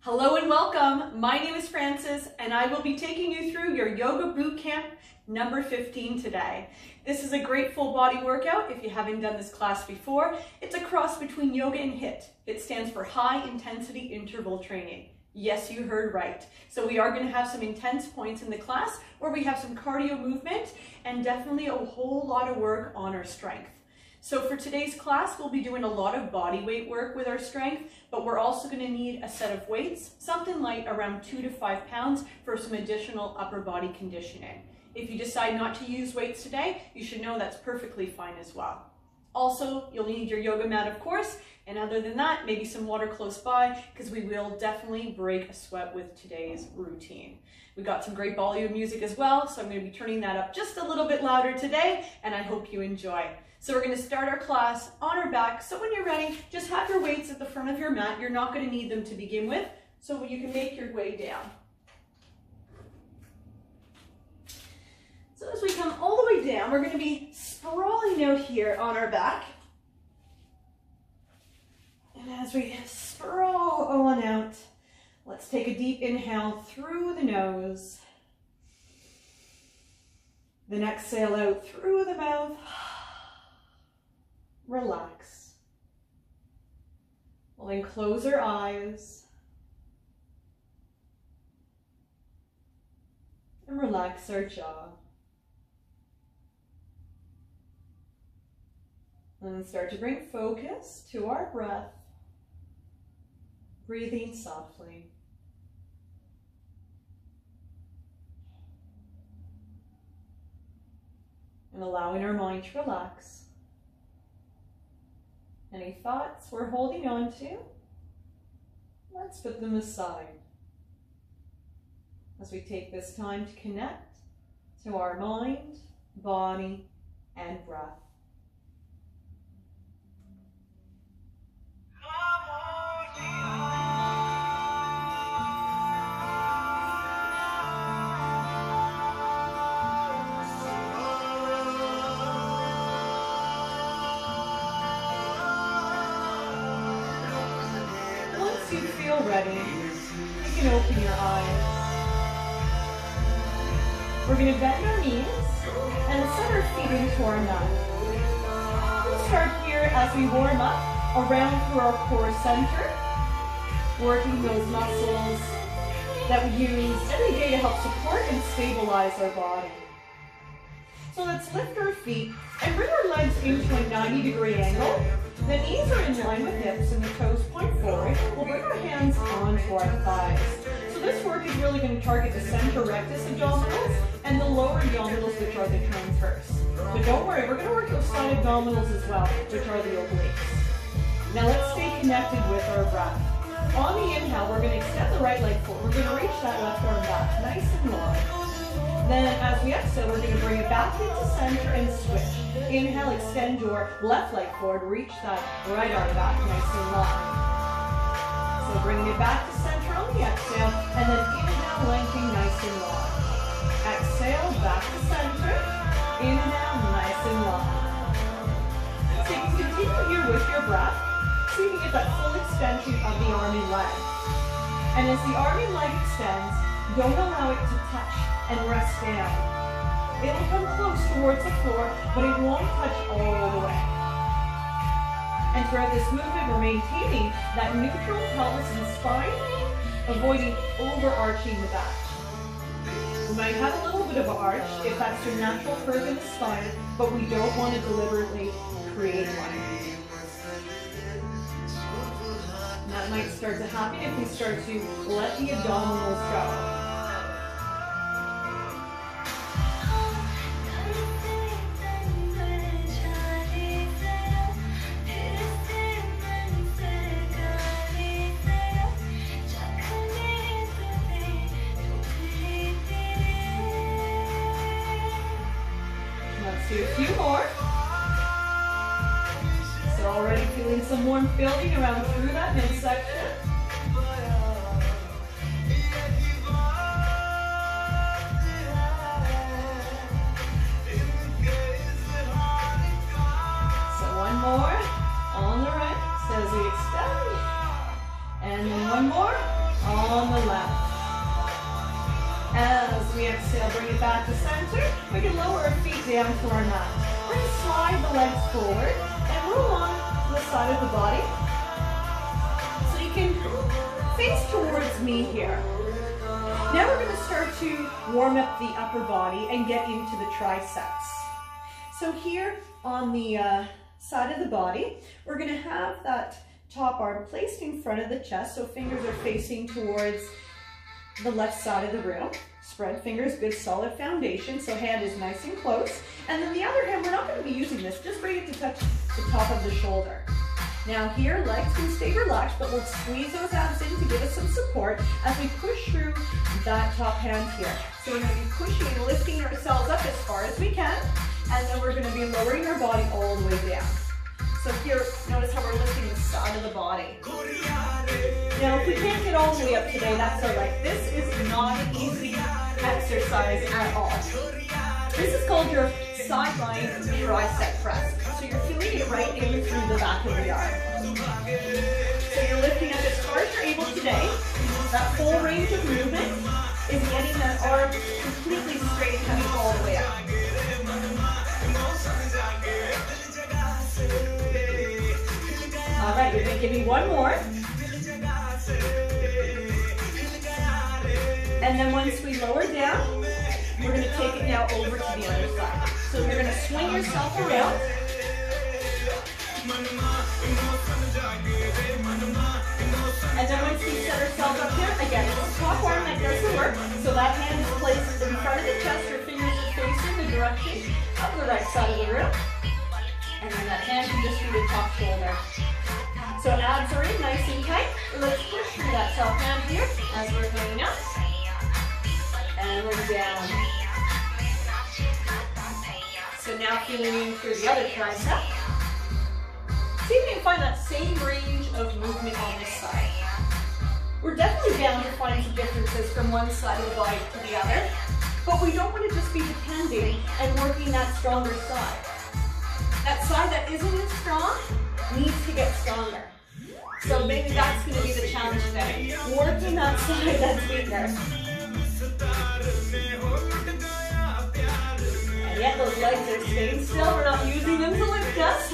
Hello and welcome. My name is Frances and I will be taking you through your yoga boot camp number 15 today. This is a great full body workout if you haven't done this class before. It's a cross between yoga and HIIT. It stands for high intensity interval training. Yes, you heard right. So we are going to have some intense points in the class where we have some cardio movement and definitely a whole lot of work on our strength. So for today's class, we'll be doing a lot of body weight work with our strength, but we're also going to need a set of weights, something light around 2 to 5 pounds for some additional upper body conditioning. If you decide not to use weights today, you should know that's perfectly fine as well. Also, you'll need your yoga mat, of course, and other than that, maybe some water close by because we will definitely break a sweat with today's routine. We got some great Bollywood music as well, so I'm going to be turning that up just a little bit louder today, and I hope you enjoy. So we're going to start our class on our back. So when you're ready, just have your weights at the front of your mat. You're not going to need them to begin with, so you can make your way down. So as we come all the way down, we're going to be sprawling out here on our back. And as we sprawl on out, let's take a deep inhale through the nose. Then exhale out through the mouth. Relax. We'll then close our eyes and relax our jaw. And then start to bring focus to our breath, breathing softly. And allowing our mind to relax. Any thoughts we're holding on to, let's put them aside as we take this time to connect to our mind, body, and breath. You feel ready, you can open your eyes. We're going to bend our knees and set our feet into our mat. We'll start here as we warm up around through our core center, working those muscles that we use every day to help support and stabilize our body. So let's lift our feet and bring our legs into a 90-degree angle. The knees are in line with hips and the toes point forward. We'll bring our hands onto our thighs. So this work is really going to target the center rectus abdominals and the lower abdominals, which are the transverse. But don't worry, we're going to work those side abdominals as well, which are the obliques. Now let's stay connected with our breath. On the inhale, we're going to extend the right leg forward. We're going to reach that left arm back, nice and long. Then as we exhale, we're going to bring it back into center and switch. Inhale, extend your left leg forward, reach that right arm back, nice and long. So bringing it back to center on the exhale, and then inhale, lengthening nice and long. Exhale, back to center. Inhale, nice and long. So you can continue here with your breath, so you can get that full extension of the arm and leg. And as the arm and leg extends, don't allow it to touch and rest down. It'll come close towards the floor, but it won't touch all the way. And throughout this movement, we're maintaining that neutral pelvis and spine, avoiding overarching the back. We might have a little bit of an arch if that's your natural curve in the spine, but we don't want to deliberately create one. And that might start to happen if we start to let the abdominals go. Do a few more. So already feeling some warm building around through that midsection. So one more on the right. So as we extend And then one more on the left. As we exhale, bring it back to center. We can lower our feet down to our mat. We're going to slide the legs forward and roll on to the side of the body. So you can face towards me here. Now we're going to start to warm up the upper body and get into the triceps. So here on the side of the body, we're going to have that top arm placed in front of the chest, so fingers are facing towards the left side of the room. Spread fingers, good solid foundation, so hand is nice and close. And then the other hand, we're not going to be using this, just bring it to touch the top of the shoulder. Now here, legs can stay relaxed, but we'll squeeze those abs in to give us some support as we push through that top hand here. So we're going to be pushing and lifting ourselves up as far as we can, and then we're going to be lowering our body all the way down. So here, notice how we're lifting the side of the body. Now, if we can't get all the way up today, that's all right. This is not an easy exercise at all. This is called your sideline tricep press. So you're feeling it right in through the back of the arm. So you're lifting up as far as you're able today. That full range of movement is getting that arm completely straight, coming all the way up. All right, you're going to give me one more. And then once we lower down, we're going to take it now over to the other side. So you're going to swing yourself around. And then once we set ourselves up here, again, it's the top arm that does the work. So that hand is placed in front of the chest, your fingers are facing the direction of the right side of the room. And then that hand can just be the top shoulder. So abs are in, nice and tight. Let's push through that top hand here as we're going up. And we're down. So now feeling in through the other tricep. See if you can find that same range of movement on this side. We're definitely bound to find some differences from one side of the body to the other, but we don't want to just be depending and working that stronger side. That side that isn't as strong needs to get stronger. So maybe that's going to be the challenge today. Working that side that's weaker. And yet those legs are staying still. We're not using them to lift us.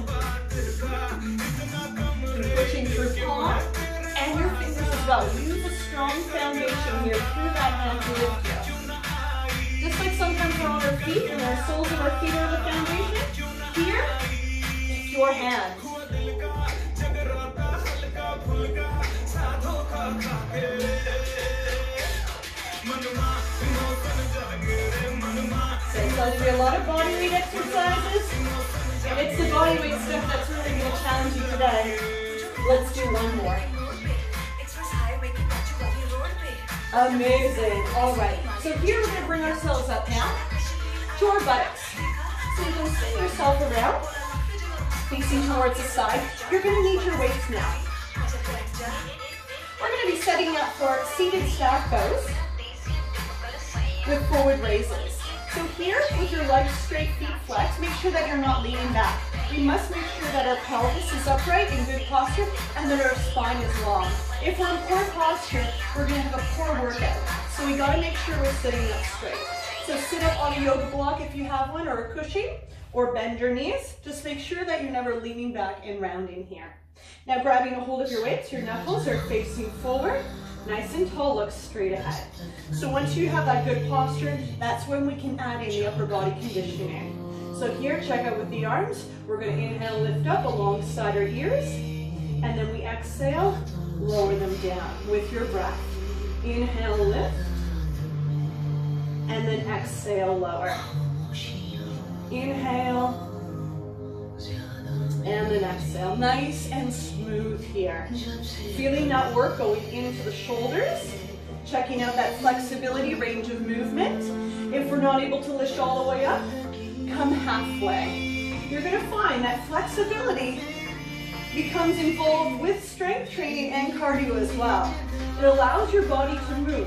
You're pushing through palm and your fingers as well. Use a strong foundation here through that hand to lift you. Just like sometimes we're on our feet and our soles of our feet are the foundation, here, it's your hands. So it's going to be a lot of body weight exercises, and it's the body weight stuff that's really going to challenge you today. Let's do one more. Amazing. All right. So here we're going to bring ourselves up now to our buttocks. So you can spin yourself around, facing towards the side. You're going to need your weights now. We're going to be setting up for seated stack pose with forward raises. So here, with your legs straight, feet flexed, make sure that you're not leaning back. We must make sure that our pelvis is upright in good posture and that our spine is long. If we're in poor posture, we're going to have a poor workout. So we got to make sure we're sitting up straight. So sit up on a yoga block if you have one, or a cushion, or bend your knees. Just make sure that you're never leaning back and rounding here. Now grabbing a hold of your weights, your knuckles are facing forward. Nice and tall, look straight ahead. So once you have that good posture, that's when we can add in the upper body conditioning. So here, check out with the arms. We're going to inhale, lift up alongside our ears. And then we exhale, lower them down with your breath. Inhale, lift. And then exhale, lower. Inhale. And then exhale. Nice and smooth here. Feeling that work going into the shoulders. Checking out that flexibility, range of movement. If we're not able to lift all the way up, come halfway. You're going to find that flexibility becomes involved with strength training and cardio as well. It allows your body to move.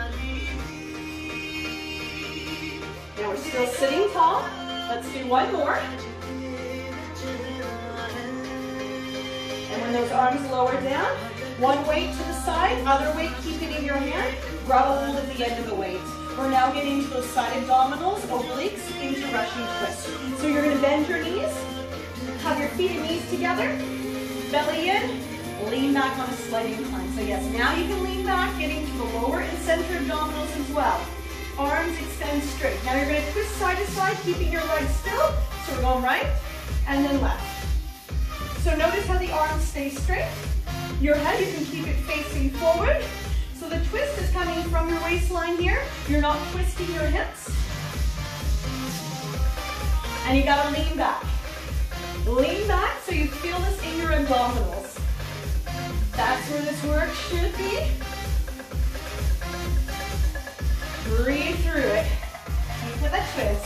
Now we're still sitting tall. Let's do one more. And when those arms lower down, One weight to the side, other weight, keep it in your hand. Grab a hold of the end of the weight. We're now getting into those side abdominals, obliques, into Russian twists. So you're going to bend your knees, have your feet and knees together, belly in, lean back on a slight incline. So yes, now you can lean back, getting to the lower and center abdominals as well. Arms extend straight. Now you're going to twist side to side, keeping your legs still. So we're going right and then left. So notice how the arms stay straight. Your head, you can keep it facing forward. So the twist is coming from your waistline here. You're not twisting your hips. And you gotta lean back. Lean back so you feel this in your abdominals. That's where this work should be. Breathe through it. Keep with a twist.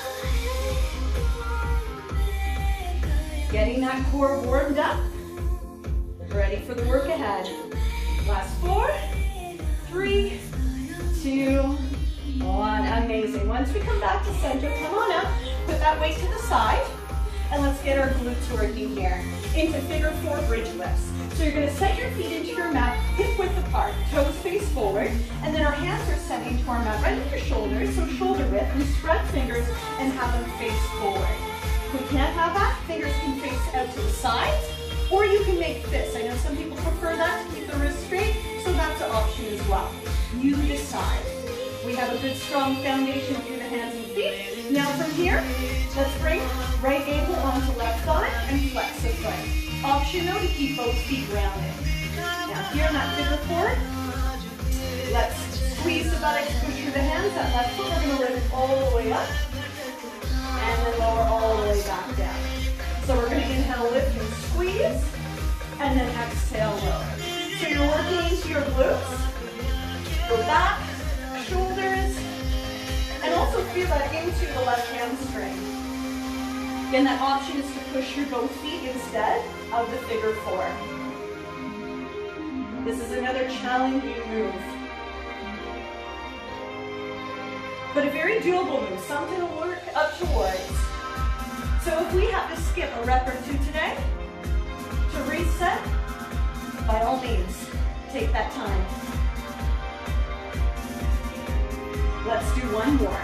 Getting that core warmed up. Ready for the work ahead. Last 4, 3, 2, 1. Amazing. Once we come back to center, come on up. Put that weight to the side. And let's get our glutes working here. Into figure 4 bridge lifts. So you're going to set your feet into your mat, hip width apart, toes face forward. And then our hands are set into our mat right at your shoulders. So shoulder width. We spread fingers and have them face forward. If we can't have that, fingers can face out to the sides. Or you can make fists. I know some people prefer that to keep the wrist straight, so that's an option as well. You decide. We have a good strong foundation through the hands and feet. Now from here, let's bring right ankle onto left thigh and flex the foot. Option though to keep both feet grounded. Now here in that figure 4, let's squeeze the buttocks, push through the hands. That left foot, we're going to lift all the way up and then lower all the way back down. So we're going to inhale, lift and squeeze, and then exhale, lower. So you're working into your glutes, go back, shoulders, and also feel that into the left hamstring. Again, that option is to push your both feet instead of the figure 4. This is another challenging move. But a very doable move, something to work up towards. So if we have to skip a rep or 2 today, to reset, by all means, take that time. Let's do one more.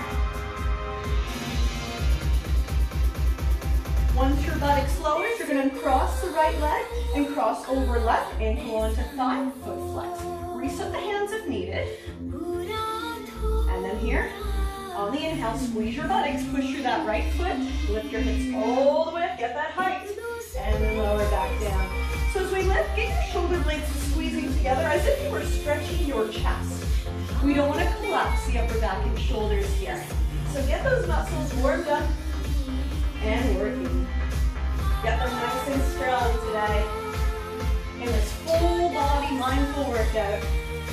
Once your buttocks lowers, you're going to cross the right leg and cross over left, ankle onto thigh, foot flex. Reset the hands if needed. And then here, on the inhale, squeeze your buttocks, push through that right foot, lift your hips all the way up, get that height, and then lower back down. So as we lift, get your shoulder blades squeezing together as if you were stretching your chest. We don't want to collapse the upper back and shoulders here. So get those muscles warmed up and working. Get them nice and strong today in this full body mindful workout.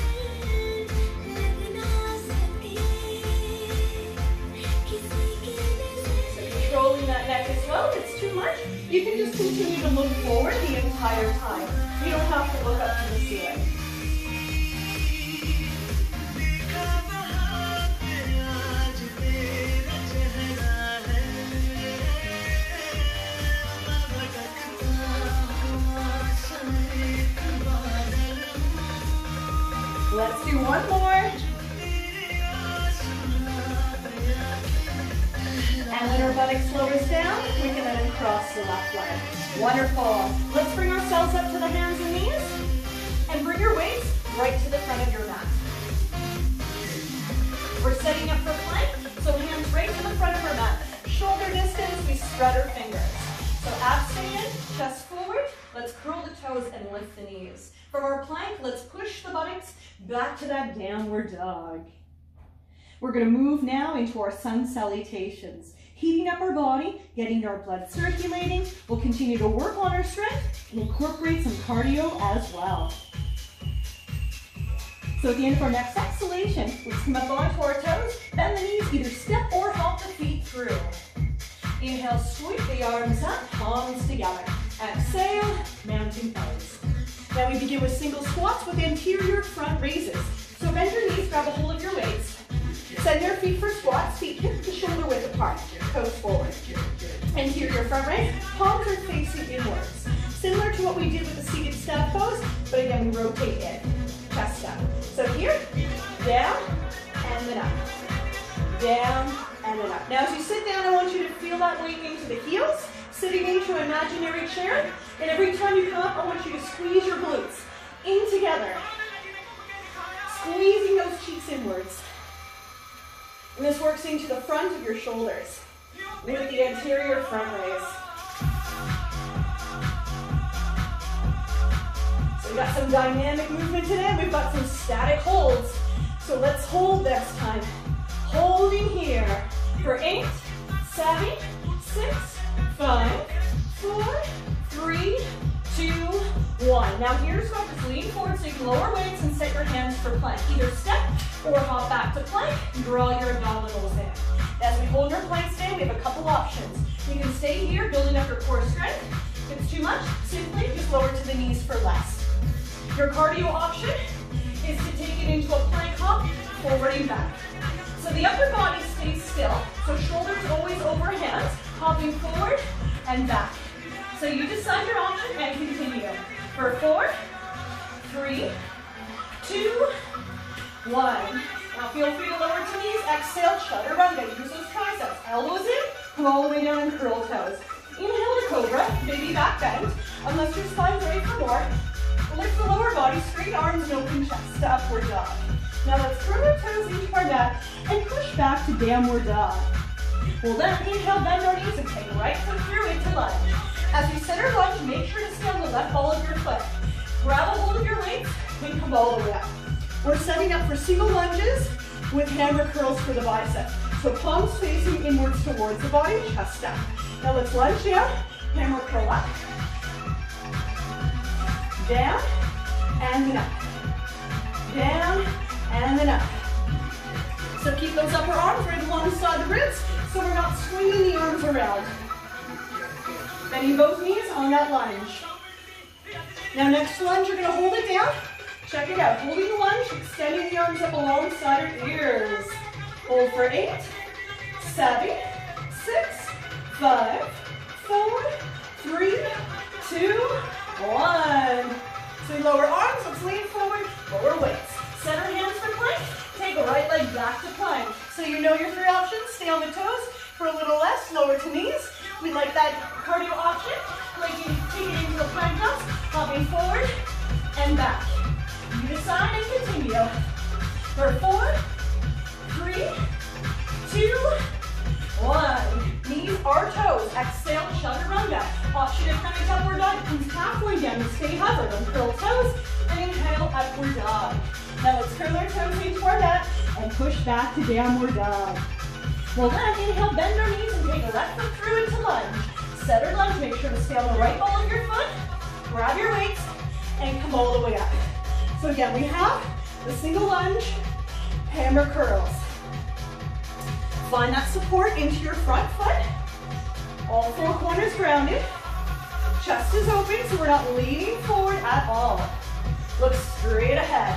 Controlling that neck as well. If it's too much, you can just continue to look forward the entire time. You don't have to look up to the ceiling. Let's do one more. And when our buttocks lowers down, we can then uncross the left leg. Wonderful. Let's bring ourselves up to the hands and knees. And bring your weights right to the front of your mat. We're setting up for plank, so hands right to the front of our mat. Shoulder distance, we spread our fingers. So abs stay in, chest forward. Let's curl the toes and lift the knees. From our plank, let's push the buttocks back to that downward dog. We're going to move now into our sun salutations. Heating up our body, getting our blood circulating. We'll continue to work on our strength and incorporate some cardio as well. So at the end of our next exhalation, let's come up onto our toes, bend the knees, either step or help the feet through. Inhale, sweep the arms up, palms together. Exhale, mountain pose. Now we begin with single squats with anterior front raises. So bend your knees, grab a hold of your weights. Send your feet for squats, feet hip to shoulder width apart, toes forward. Anterior front raise, palms are facing inwards. Similar to what we did with the seated step pose, but again we rotate rotate in, chest up. So here, down, and then up. Down, and then up. Now as you sit down, I want you to feel that weight into the heels, sitting into an imaginary chair. And every time you come up, I want you to squeeze your glutes in together. Squeezing those cheeks inwards. And this works into the front of your shoulders with the anterior front raise. So we've got some dynamic movement today. We've got some static holds. So let's hold this time. Holding here for 8, 7, 6, 5, 4, 3, 2, 1. Now here's what, just lean forward so you can lower weights and set your hands for plank. Either step or hop back to plank, draw your abdominals in. As we hold our plank today, we have a couple options. You can stay here, building up your core strength. If it's too much, simply just lower to the knees for less. Your cardio option is to take it into a plank hop, forward and back. So the upper body stays still, so shoulders always over hands, hopping forward and back. So you decide your option and continue. For 4, 3, 2, 1. Now feel free to lower to knees, exhale, chaturanga. Use those triceps. Elbows in, come all the way down and curl toes. Inhale to cobra, baby back bend. Unless your spine's ready for more, lift the lower body, straight arms and open chest to upward dog. Now let's curl our toes into our mat and push back to downward dog. We'll then inhale, bend our knees and take a right foot through into lunge. As we center lunge, make sure to stay on the left ball of your foot. Grab a hold of your weights and come all the way up. We're setting up for single lunges with hammer curls for the bicep. So palms facing inwards towards the body, chest up. Now let's lunge down, hammer curl up. Down, and then up. Down, and then up. So keep those upper arms right alongside the ribs so we're not swinging the arms around. Bending both knees on that lunge. Now next lunge, you're gonna hold it down. Check it out, holding the lunge, extending the arms up alongside our ears. Hold for 8, 7, 6, 5, 4, 3, 2, 1. So we lower arms, let's lean forward, lower weights. Set our hands for plank, take a right leg back to plank. So you know your 3 options, stay on the toes for a little less, lower to knees. We like that cardio option, like you take it into the plank jumps, hopping forward and back. You decide and continue. For 4, 3, 2, 1. Knees are toes. Exhale, chaturanga. Option if coming to upward dog, comes halfway down. Stay hovered on curl toes. And inhale, upward dog. Now let's curl our toes into our mat and push back to downward dog. We'll then inhale, bend our knees and take a left foot through into lunge. Set our lunge, make sure to stay on the right ball of your foot. Grab your weights and come all the way up. So again, we have the single lunge, hammer curls. Find that support into your front foot. All 4 corners grounded. Chest is open, so we're not leaning forward at all. Look straight ahead.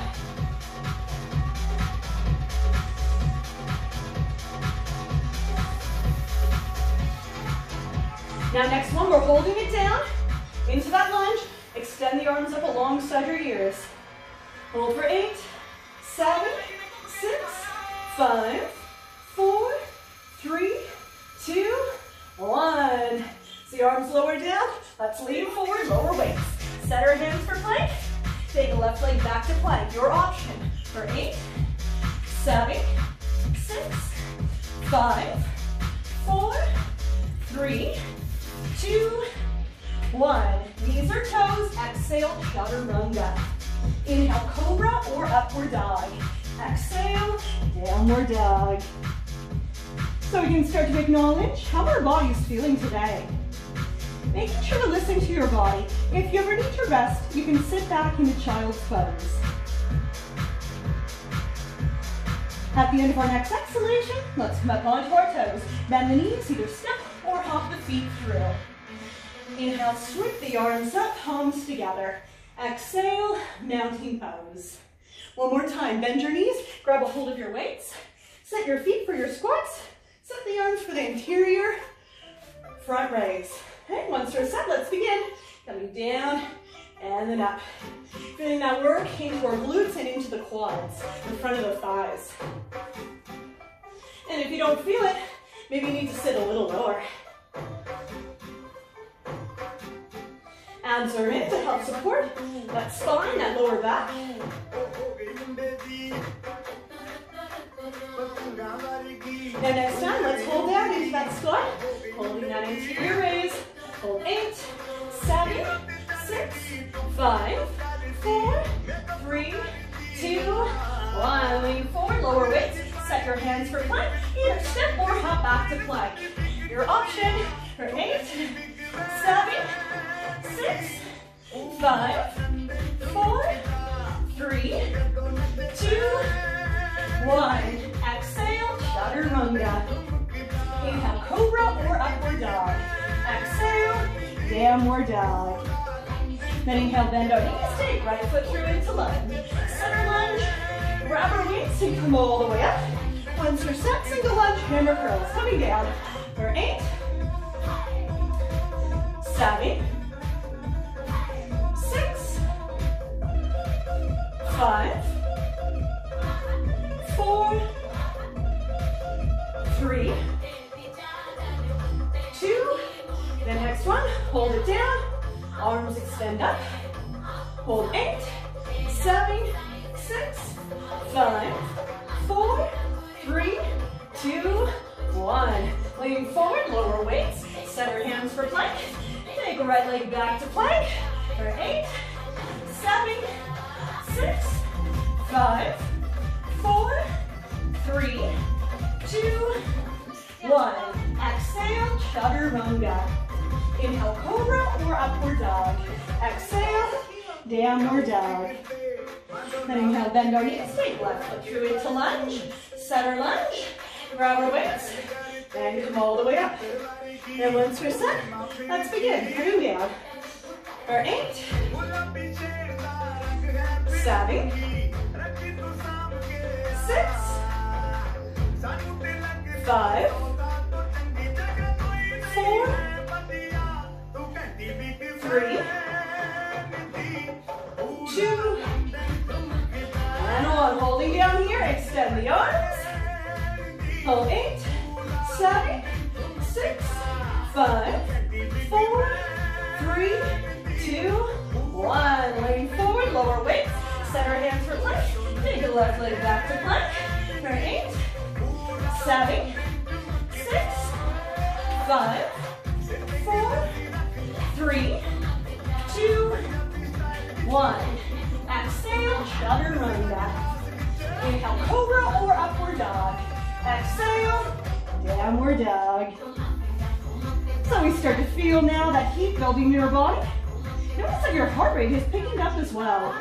Now next one, we're holding it down into that lunge. Extend the arms up alongside your ears. Hold for 8, 7, 6, 5, 4, 3, 2, 1. So the arms lower down. Let's lean forward, lower weights. Set our hands for plank. Take a left leg back to plank. Your option for 8, 7, 6, 5, 4, 3, 2, 1. Knees or toes. Exhale, chaturanga. Inhale, cobra or upward dog. Exhale, downward dog. So we can start to acknowledge how our body's feeling today. Making sure to listen to your body. If you ever need to rest, you can sit back into child's pose. At the end of our next exhalation, let's come up onto our toes. Bend the knees, either step or hop the feet through. Inhale, sweep the arms up, palms together. Exhale, mountain pose. One more time, bend your knees, grab a hold of your weights, set your feet for your squats, set the arms for the interior front raise. Okay, once we're set, let's begin. Coming down And then up. Feeling that work into our glutes and into the quads, in front of the thighs. And if you don't feel it, maybe you need to sit a little lower. Abs are in to help support that spine, that lower back. Now next time, let's hold down into that squat. Holding that interior raise. Hold 8, 7, 6, 5, 4, 3, 2, 1. Lean forward, lower weights. Set your hands for plank. Either step or hop back to plank. Your option for 8, 7, 6, 5, 4, 3, 2, 1. Exhale, chaturanga. Inhale, cobra or upward dog. Exhale, downward dog. Then inhale, bend our knees, take right foot through into lunge. Center lunge, grab our weights and come all the way up. Once you're set, single lunge, hammer curls. Coming down for 8, 7, 6, 5, 4, 3, 2, the next one, hold it down, arms extend up, hold 8, 7, 6, 5, 4, 3, 2, 1. Leaning forward, lower weights, set your hands for plank, take a right leg back to plank, for 8, 7, 6, 5, 4, 3, 2, 1. Exhale, chaturanga. Inhale, cobra or upward dog. Exhale, downward dog. Then inhale, bend our knees, take left foot through into lunge. Center lunge, grab our weights, and come all the way up. And once we're set, let's begin. Coming down. For 8, 7, 6, 5, 4, 3, 2, and 1. Holding down here, extend the arms. Hold 8, 7, 6, 5, 4, 3, 2, 1. Lean forward, lower weights. Set our hands for plank. Take the left leg back to plank. For 8, 7, 6, 5, 4, 3, 2, 1. Exhale, chaturanga. Inhale, cobra or upward dog. Exhale, downward dog. So we start to feel now that heat building in your body. Notice that your heart rate is picking up as well.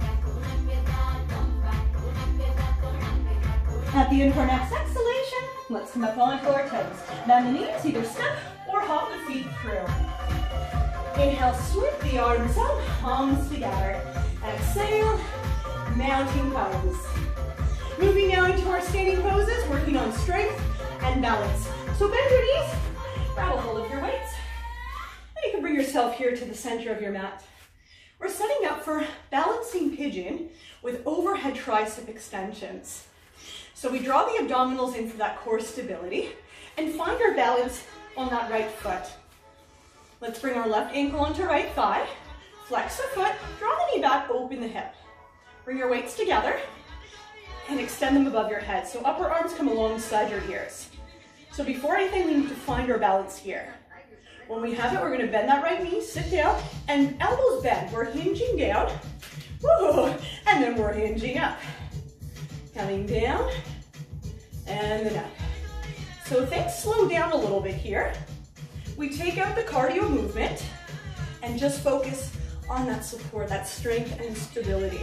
At the end of our next exhalation, let's come up onto our toes. Bend the knees, either step or hop the feet through. Inhale, sweep the arms up, palms together. Exhale, mountain pose. Moving now into our standing poses, working on strength and balance. So bend your knees, grab a hold of your weights, and you can bring yourself here to the center of your mat. We're setting up for balancing pigeon with overhead tricep extensions. So we draw the abdominals in for that core stability and find our balance on that right foot. Let's bring our left ankle onto right thigh, flex the foot, draw the knee back, open the hip. Bring your weights together and extend them above your head. So upper arms come alongside your ears. So before anything, we need to find our balance here. When we have it, we're gonna bend that right knee, sit down, and elbows bend. We're hinging down, woo, and then we're hinging up. Coming down, and then up. So things slow down a little bit here. We take out the cardio movement and just focus on that support, that strength and stability.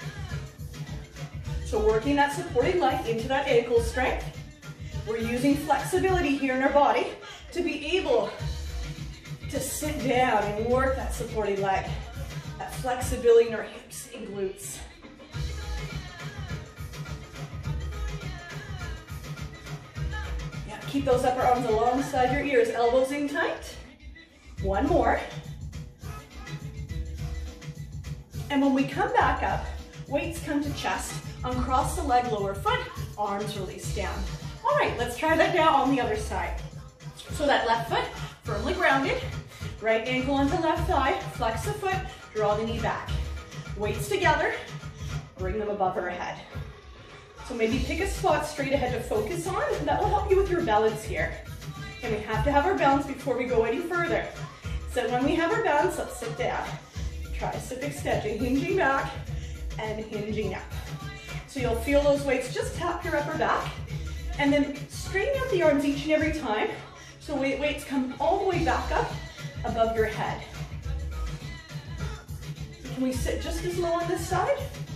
So working that supporting leg into that ankle strength. We're using flexibility here in our body to be able to sit down and work that supporting leg, that flexibility in our hips and glutes. Keep those upper arms alongside your ears, elbows in tight. One more. And when we come back up, weights come to chest, uncross the leg, lower foot, arms release down. All right, let's try that now on the other side. So that left foot firmly grounded, right ankle onto left thigh, flex the foot, draw the knee back. Weights together, bring them above our head. So maybe pick a spot straight ahead to focus on, and that will help you with your balance here. And we have to have our balance before we go any further. So when we have our balance, let's sit down. Tricep extension, hinging back and hinging up. So you'll feel those weights just tap your upper back, and then straighten out the arms each and every time. So weights come all the way back up above your head. Can we sit just as low on this side?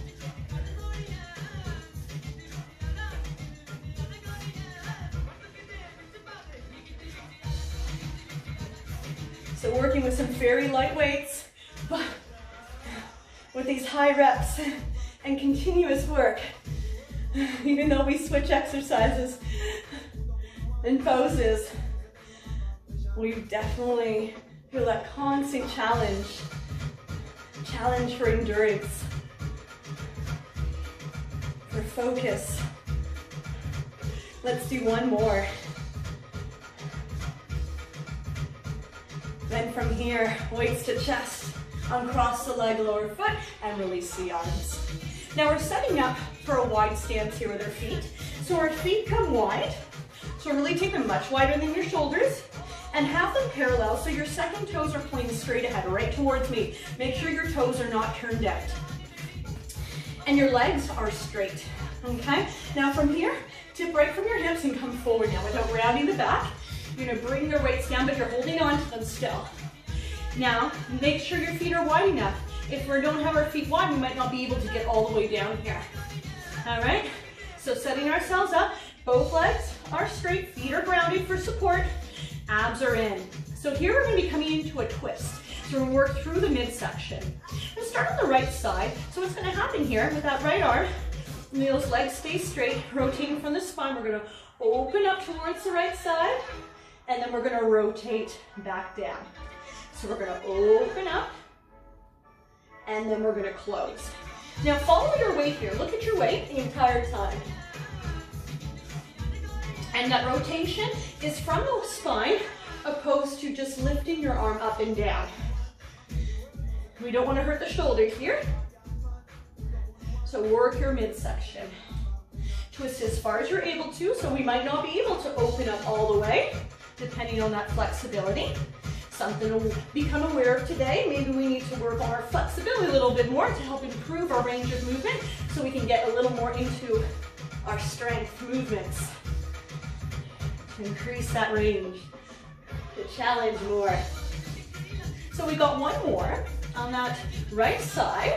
So working with some very light weights, but with these high reps and continuous work, even though we switch exercises and poses, we definitely feel that constant challenge for endurance, for focus. Let's do one more. Then from here, weights to chest, uncross the leg, lower foot, and release the arms. Now we're setting up for a wide stance here with our feet. So our feet come wide. So really take them much wider than your shoulders and have them parallel so your second toes are pointing straight ahead, right towards me. Make sure your toes are not turned out. And your legs are straight, okay? Now from here, tip right from your hips and come forward now without rounding the back. You're gonna bring your weights down, but you're holding on to them still. Now, make sure your feet are wide enough. If we don't have our feet wide, we might not be able to get all the way down here. All right? So setting ourselves up, both legs are straight, feet are grounded for support, abs are in. So here we're gonna be coming into a twist. So we're gonna work through the midsection. Let's start on the right side. So what's gonna happen here with that right arm, those legs stay straight, rotating from the spine. We're gonna open up towards the right side, and then we're gonna rotate back down. So we're gonna open up, and then we're gonna close. Now follow your weight here. Look at your weight the entire time. And that rotation is from the spine, opposed to just lifting your arm up and down. We don't wanna hurt the shoulder here. So work your midsection. Twist as far as you're able to, so we might not be able to open up all the way, depending on that flexibility. Something to become aware of today. Maybe we need to work on our flexibility a little bit more to help improve our range of movement so we can get a little more into our strength movements. To increase that range, to challenge more. So we got one more on that right side.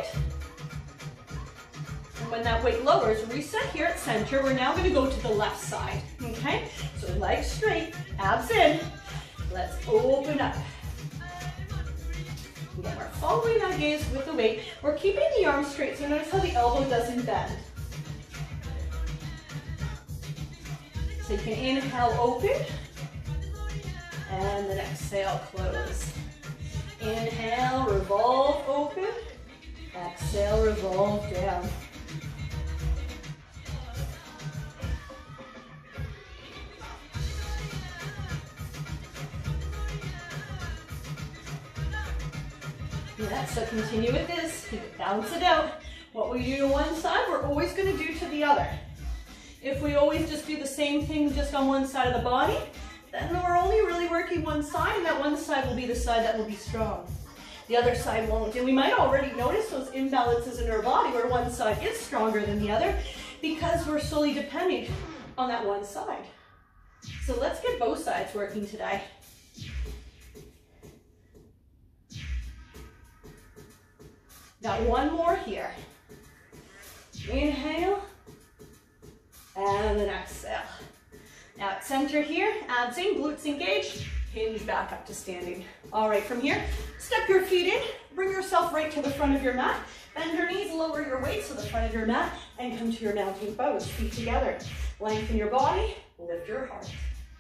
And when that weight lowers, reset here at center. We're now gonna go to the left side, okay? So legs straight, abs in. Let's open up. Again, we're following that gaze with the weight. We're keeping the arms straight, so notice how the elbow doesn't bend. So you can inhale, open, and then exhale, close. Inhale, revolve, open. Exhale, revolve down. Yeah, so continue with this, bounce it out. What we do to one side, we're always gonna do to the other. If we always just do the same thing just on one side of the body, then we're only really working one side, and that one side will be the side that will be strong. The other side won't. And we might already notice those imbalances in our body where one side is stronger than the other because we're solely depending on that one side. So let's get both sides working today. Got one more here. Inhale, and then exhale. Now at center here, abs in, glutes engaged, hinge back up to standing. All right, from here, step your feet in, bring yourself right to the front of your mat, bend your knees, lower your weight to the front of your mat, and come to your mountain pose, feet together. Lengthen your body, lift your heart.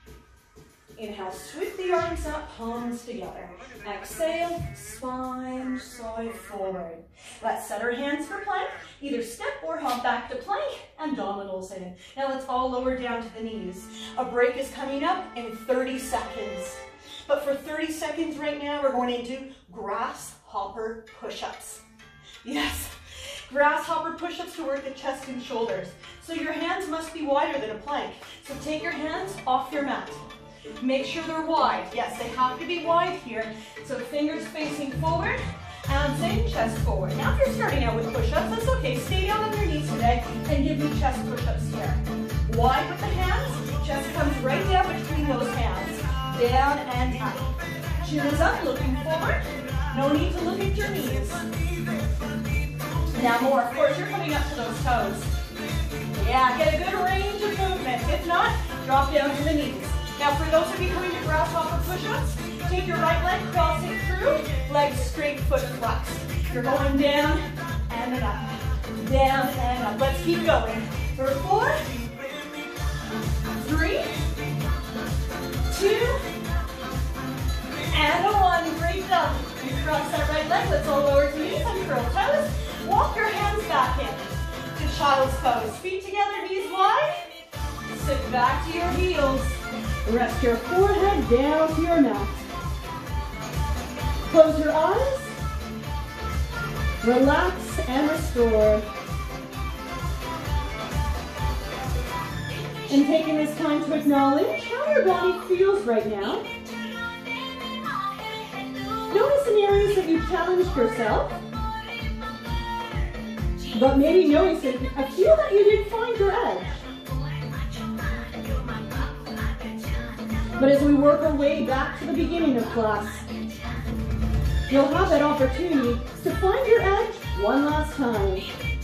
Inhale, sweep the arms up, palms together. Exhale, spine lunge side forward. Let's set our hands for plank. Either step or hop back to plank, abdominals in. Now let's all lower down to the knees. A break is coming up in 30 seconds. But for 30 seconds right now, we're going into grasshopper push-ups. Yes, grasshopper push-ups to work the chest and shoulders. So your hands must be wider than a plank. So take your hands off your mat. Make sure they're wide. Yes, they have to be wide here. So fingers facing forward, abs in, chest forward. Now if you're starting out with push-ups, that's okay. Stay down on your knees today and give me chest push-ups here. Wide with the hands, chest comes right down between those hands. Down and up. Chin is up, looking forward. No need to look at your knees. Now more, of course, you're coming up to those toes. Yeah, get a good range of movement. If not, drop down to the knees. Now for those of you coming to grasshopper push-ups, take your right leg, cross it through, legs straight, foot flexed. You're going down and then up. Down and up. Let's keep going. For 4, 3, 2, and a 1. Great job. You cross that right leg. Let's all lower to knees and curl toes. Walk your hands back in to child's pose. Feet together, knees wide. Sit back to your heels. Rest your forehead down to your mat. Close your eyes. Relax and restore. And taking this time to acknowledge how your body feels right now. Notice in areas that you challenged yourself, but maybe noticing a few that you didn't find your edge. But as we work our way back to the beginning of class, you'll have that opportunity to find your edge one last time.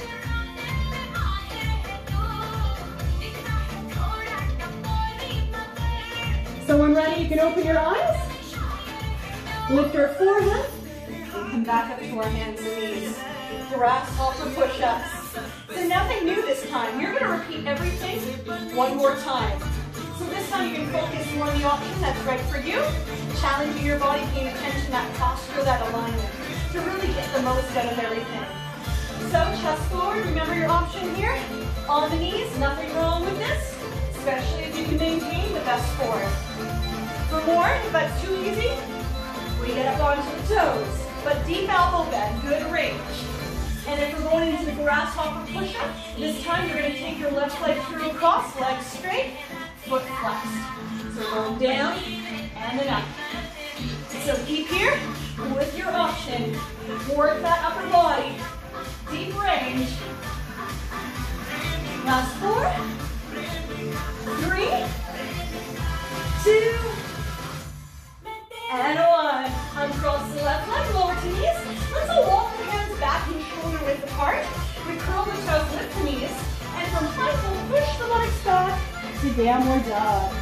So when ready, you can open your eyes, lift your forehead, and come back up to our hands and knees. Grasshopper push-ups. So nothing new this time. You're going to repeat everything one more time. So this time you can focus more on the option that's right for you, challenging your body, paying attention to that posture, that alignment, to really get the most out of everything. So chest forward, remember your option here, on the knees, nothing wrong with this, especially if you can maintain the best form. For more, if that's too easy, we get up onto the toes, but deep elbow bend, good range. And if we're going into the grasshopper push-up, this time you're going to take your left leg through across, legs straight, foot flexed. So we're going down and then up. So keep here with your option. Work that upper body. Deep range. Last 4, 3, 2, and 1. Uncross the left leg, lower to knees. Let's all walk the hands back and shoulder width apart. We curl the toes, lift the knees. And from plank, we'll push the legs back to downward dog.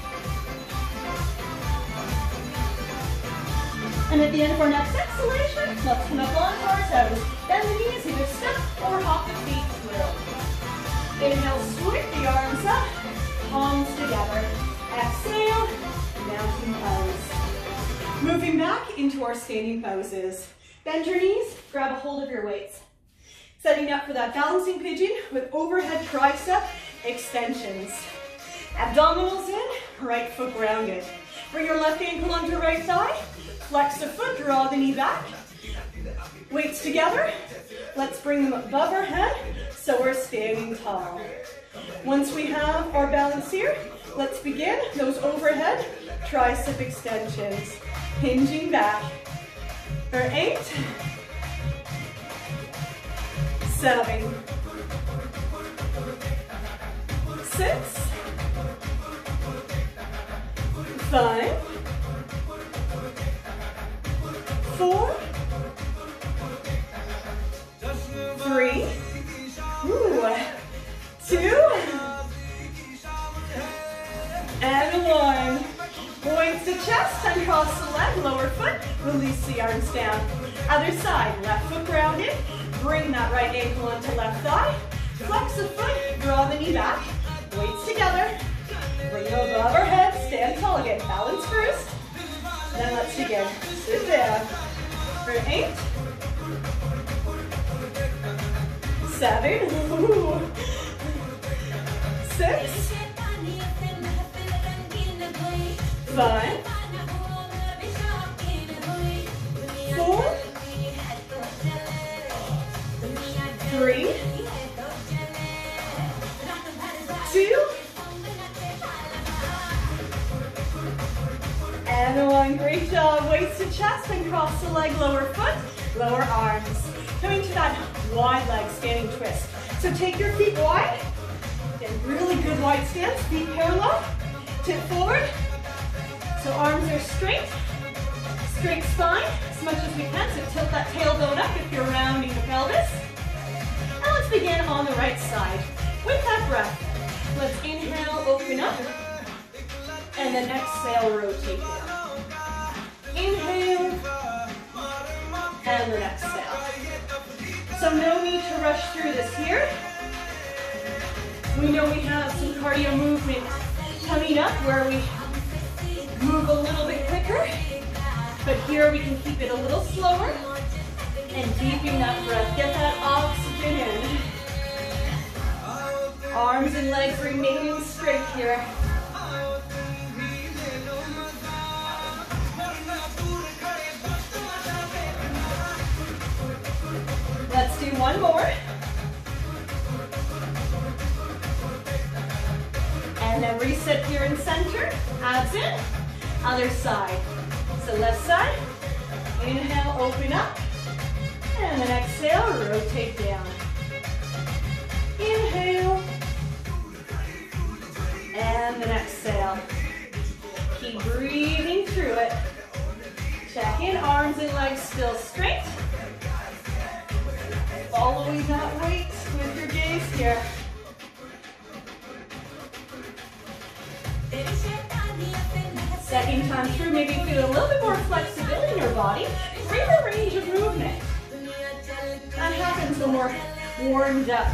And at the end of our next exhalation, let's come up onto our toes. Bend the knees, either step or hop the feet through. Inhale, sweep the arms up, palms together. Exhale, mountain pose. Moving back into our standing poses. Bend your knees, grab a hold of your weights. Setting up for that balancing pigeon with overhead tricep extensions. Abdominals in, right foot grounded. Bring your left ankle onto right thigh. Flex the foot, draw the knee back. Weights together. Let's bring them above our head so we're standing tall. Once we have our balance here, let's begin those overhead tricep extensions. Hinging back. For 8, 7, 6, 5, 4, 3, 2, and 1. Points to chest, uncross the leg, lower foot, release the arms down. Other side, left foot grounded, bring that right ankle onto left thigh, flex the foot, draw the knee back, weights together, bring it above our head, stand tall again, balance first, then let's begin. Sit down. For 8, 7, 6, 5, 4, 3, 2, and 1. Great job. Waist to chest and cross the leg, lower foot, lower arms. Coming to that wide leg standing twist. So take your feet wide. Get really good wide stance. Feet parallel. Tip forward. So arms are straight. Straight spine as much as we can. So tilt that tailbone up if you're rounding the pelvis. And let's begin on the right side. With that breath, let's inhale, open up. And then exhale, rotate down. Inhale. And then exhale. So no need to rush through this here. We know we have some cardio movement coming up where we move a little bit quicker. But here we can keep it a little slower and deepen that breath. Get that oxygen in. Arms and legs remaining straight here. Let's do one more. And then reset here in center. Abs in. Other side. So left side. Inhale, open up. And then exhale, rotate down. Inhale. And then exhale. Keep breathing through it. Check in, arms and legs still straight. Following that weight with your gaze here. Second time through, maybe feel a little bit more flexibility in your body. Greater range of movement. That happens when we're warmed up.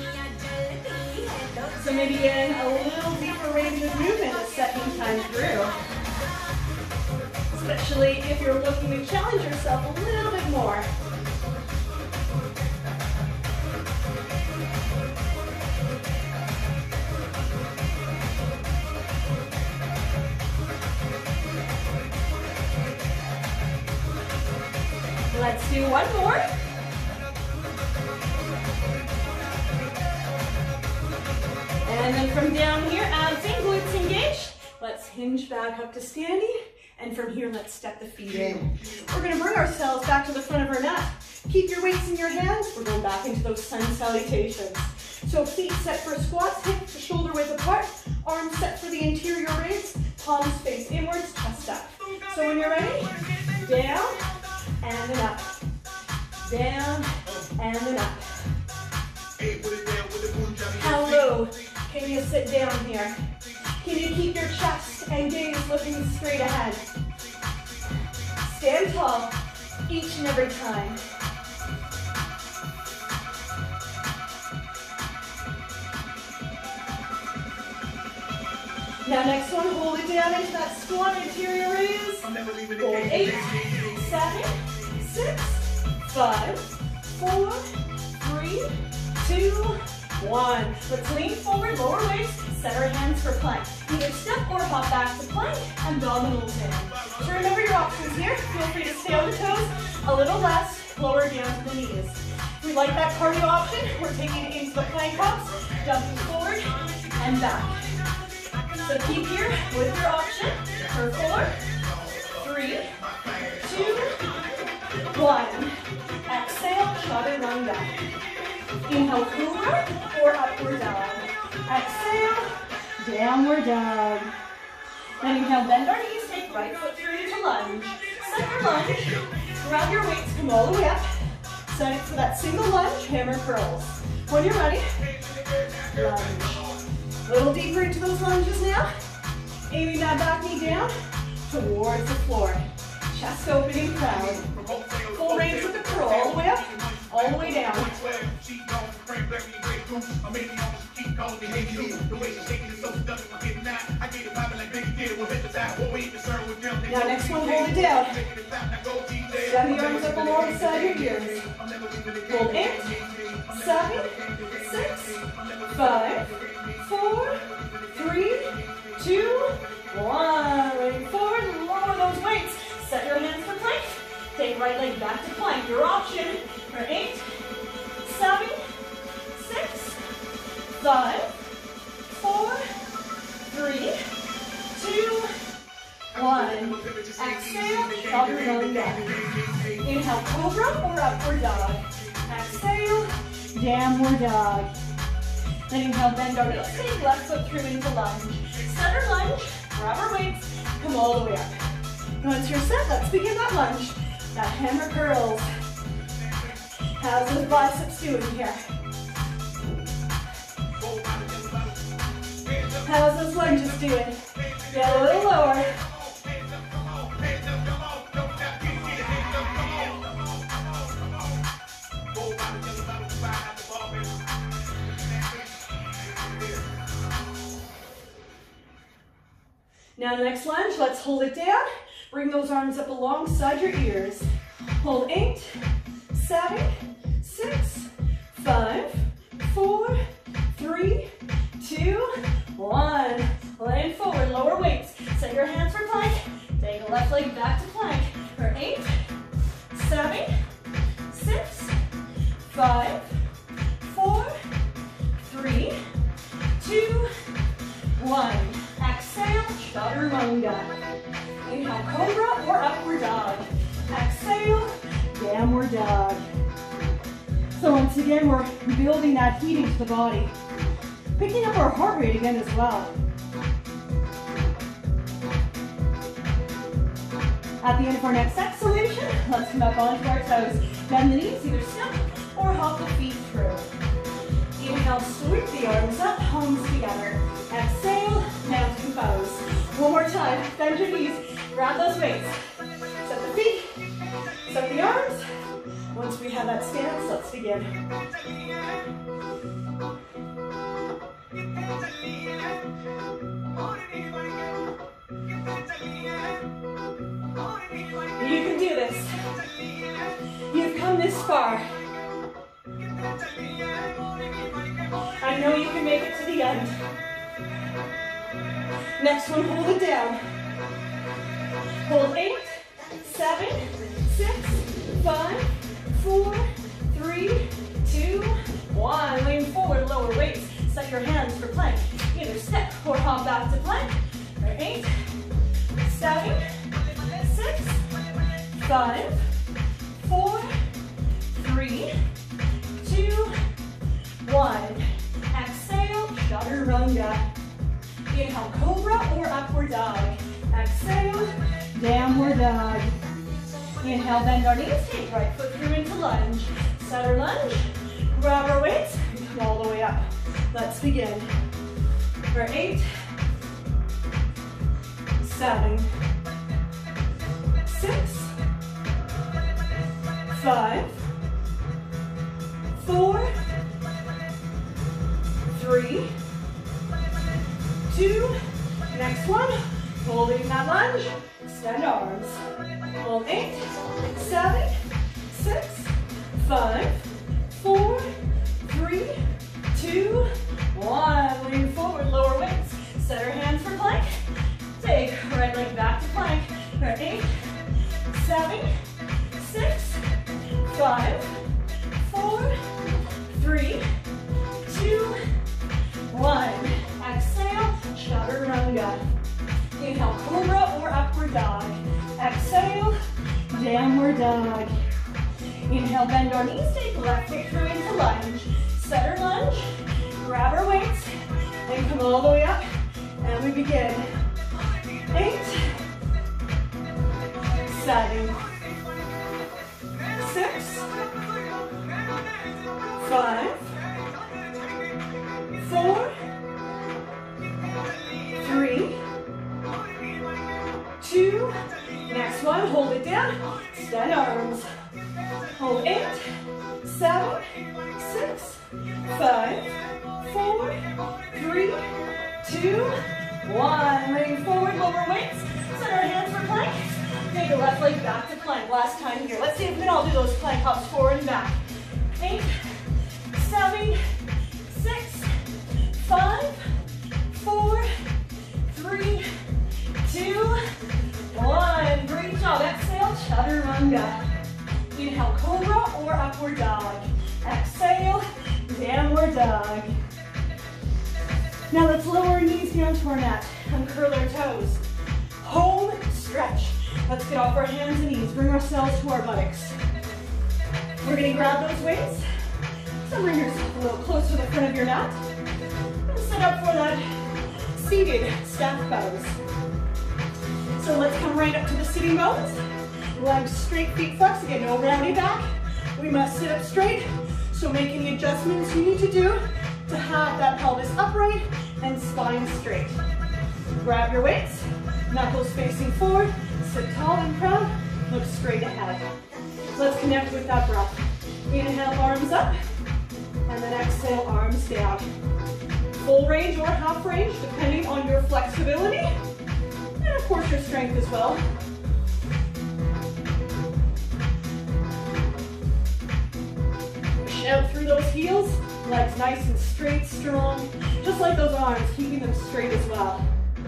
So maybe getting a little deeper range of movement the second time through. Especially if you're looking to challenge yourself a little bit more. Let's do one more. And then from down here, abs in, glutes engaged. Let's hinge back up to standing. And from here, let's step the feet in. We're gonna bring ourselves back to the front of our mat. Keep your weights in your hands. We're going back into those sun salutations. So feet set for squats, hips to shoulder width apart. Arms set for the interior ribs. Palms face inwards, chest up. So when you're ready, down, and then up. Down, and then up. How low can you sit down here? Can you keep your chest and gaze looking straight ahead? Stand tall each and every time. Now next one, hold it down into that squat, interior raise. Hold 8, 7, 6, 5, 4, 3, 2, 1. Let's lean forward, lower waist, set our hands for plank. Either step or hop back to plank, abdominals in. So remember your options here. Feel free to stay on the toes, a little less, lower down to the knees. If we like that cardio option, we're taking it into the plank hops, jumping forward and back. So keep here with your option for 4, 3, 2, 1. Exhale, chaturanga back. Inhale, cobra or upward dog. Exhale, downward dog. Then inhale, bend our knees, take right foot through to lunge. Set your lunge, grab your weights, come all the way up. Set it for that single lunge, hammer curls. When you're ready, lunge. A little deeper into those lunges now. Aiming that back knee down towards the floor. Chest opening, proud. Full range with the curl, all the way up, all the way down. Now next one, hold it down. Extend the arms up alongside your ears. Hold 8, 7, 6, 5, 4, 3, 2, 1. Lean forward, lower those weights. Set your hands for plank. Take right leg back to plank. Your option for 8, 7, 6, 5, 4, 3, 2, 1. Exhale, chaturanga. Inhale, cobra or upward dog. Exhale, downward dog. Then inhale, bend our knees. Take left foot through into lunge. Center lunge, grab our weights, come all the way up. Once you're set, let's begin that lunge. That hammer curls. How's those biceps doing here? How's those lunges doing? Get a little lower. Now the next lunge, let's hold it down. Bring those arms up alongside your ears. Hold 8, 7, 6, 5, 4, 3, 2, 1. Lean forward, lower weights. Set your hands for plank. Take the left leg back to plank. For 8, 7, 6, 5, 4, 3, 2, 1. Exhale, chaturanga. Inhale, cobra or upward dog. Exhale, downward dog. So once again, we're building that heat into the body. Picking up our heart rate again as well. At the end of our next exhalation, let's come up onto our toes. Bend the knees, either step or hop the feet through. Inhale, sweep the arms up, palms together. Exhale, mountain pose. One more time, bend your knees, grab those weights. Set the feet, set the arms. Once we have that stance, let's begin. You can do this. You've come this far. I know you can make it to the end. Next one, hold it down. Hold 8, 7, 6, 5, 4, 3, 2, 1. Lean forward, lower weights. Set your hands for plank. Either step or hop back to plank. For 8, 7, 6, 5, 4, 3, 2, 1. Exhale, chaturanga. Inhale, cobra or upward dog. Exhale, downward dog. Inhale, bend our knees, take right foot through into lunge. Center lunge, grab our weights, and come all the way up. Let's begin. For 8, 7, 6, 5, 4, 3, 2, next one, holding that lunge, extend arms. Hold 8, 7, 6, 5, 4, 3, 2, 1. Lean forward, lower weights. Set our hands for plank. Take right leg back to plank. For 8, 7, 6, 5, 4, 3, 2, 1. Exhale, chaturanga. Inhale, cobra or upward dog. Exhale, downward dog. Inhale, bend our knees, take left foot through into lunge. Center lunge, grab our weights, and come all the way up. And we begin. 8, 7, 6, 5, 4, 3, 2, next one, hold it down, extend arms. Hold 8, 7, 6, 5, 4, 3, 2, 1. Lean forward, lower weights. Set our hands for plank. Take the left leg back to plank. Last time here. Let's see if we can all do those plank hops forward and back. 8, 7, 6, 5, 4, 3, 2, 1. Great job. Exhale, chaturanga. Inhale, cobra or upward dog. Exhale, downward dog. Now let's lower our knees down to our mat and curl our toes. Home stretch. Let's get off our hands and knees. Bring ourselves to our buttocks. We're going to grab those weights. So bring yourself a little closer to the front of your mat. And set up for that seated stack pose. So let's come right up to the sitting bones. Legs straight, feet flexed. Again, no rounding back. We must sit up straight. So make any adjustments you need to do to have that pelvis upright and spine straight. Grab your weights. Knuckles facing forward. Sit tall and proud. Look straight ahead. Let's connect with that breath. Inhale, arms up. And then exhale, arms down. Full range or half range, depending on your flexibility. And of course, your strength as well. Push out through those heels. Legs nice and straight, strong. Just like those arms, keeping them straight as well.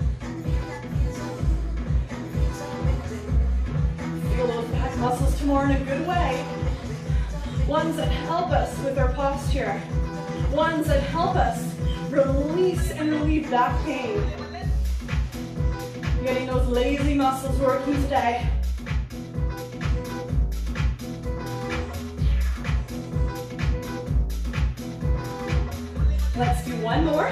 Feel those back muscles tomorrow in a good way. Ones that help us with our posture. Ones that help us release and relieve back pain. Getting those lazy muscles working today. Let's do one more.